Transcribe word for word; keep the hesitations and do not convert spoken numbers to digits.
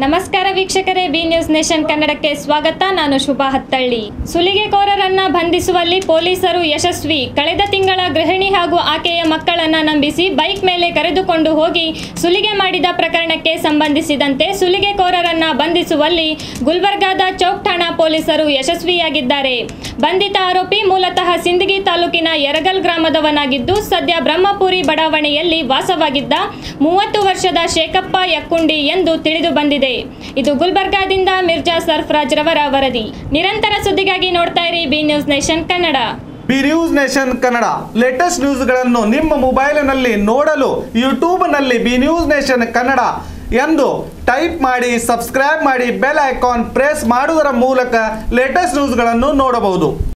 ನಮಸ್ಕಾರ ವೀಕ್ಷಕರೇ, B news nation ಕನ್ನಡಕ್ಕೆ ಸ್ವಾಗತ. ನಾನು ಶುಭಾ ಹತ್ತಳ್ಳಿ. ಸುಲಿಗೆಕೋರರನ್ನ ಬಂಧಿಸುವಲ್ಲಿ ಪೊಲೀಸರು ಯಶಸ್ವಿ. ಕಳೆದ ತಿಂಗಳ ಗೃಹಿಣಿ ಹಾಗೂ ಆಕೆಯ ಮಕ್ಕಳನ್ನ ನಂಬಿಸಿ ಬೈಕ್ ಮೇಲೆ ಕರೆದುಕೊಂಡು ಹೋಗಿ ಸುಲಿಗೆ ಮಾಡಿದ ಪ್ರಕರಣಕ್ಕೆ ಸಂಬಂಧಿಸಿದಂತೆ ಸುಲಿಗೆಕೋರರನ್ನ ಬಂಧಿಸುವಲ್ಲಿ ಗುಲ್ಬರ್ಗಾದ ಚೌಕ್ ಠಾಣಾ ಪೊಲೀಸರು ಯಶಸ್ವಿಯಾಗಿದ್ದಾರೆ. ಬಂಧಿತ ಆರೋಪಿ ಮೂಲತಃ ಸಿಂದಗಿ ತಾಲೂಕಿನ ಯರಗಲ್ ಗ್ರಾಮದವನಾಗಿದ್ದು ಸದ್ಯ ಬ್ರಹ್ಮಪುರಿ ಬಡಾವಣೆಯಲ್ಲಿ ವಾಸವಾಗಿದ್ದ ಮೂವತ್ತು ವರ್ಷದ ಶೇಖಪ್ಪ ಯಕ್ಕುಂಡಿ ಎಂದು ತಿಳಿದು ಬಂದಿದೆ. ಇದು ಗುಲ್ಬರ್ಗಾದಿಂದ ಮಿರ್ಜಾ ಸರ್ಫರಾಜ್ ರವರ ವರದಿ. ನಿರಂತರ ಸುದ್ದಿಗಾಗಿ ನೋಡ್ತಾ ಇರಿ B news nation Kannada. B news nation Kannada latest ನ್ಯೂಸ್ಗಳನ್ನು ನಿಮ್ಮ ಮೊಬೈಲಿನಲ್ಲಿ ನೋಡಲು ಯೂಟ್ಯೂಬ್ನಲ್ಲಿ ಬಿ ನ್ಯೂಸ್ ನೇಷನ್ ಕನ್ನಡ ಎಂದು ಟೈಪ್ ಮಾಡಿ ಸಬ್ಸ್ಕ್ರೈಬ್ ಮಾಡಿ ಬೆಲ್ ಐಕಾನ್ ಪ್ರೆಸ್ ಮಾಡುವುದರ ಮೂಲಕ ಲೇಟೆಸ್ಟ್ ನ್ಯೂಸ್ಗಳನ್ನು ನೋಡಬಹುದು.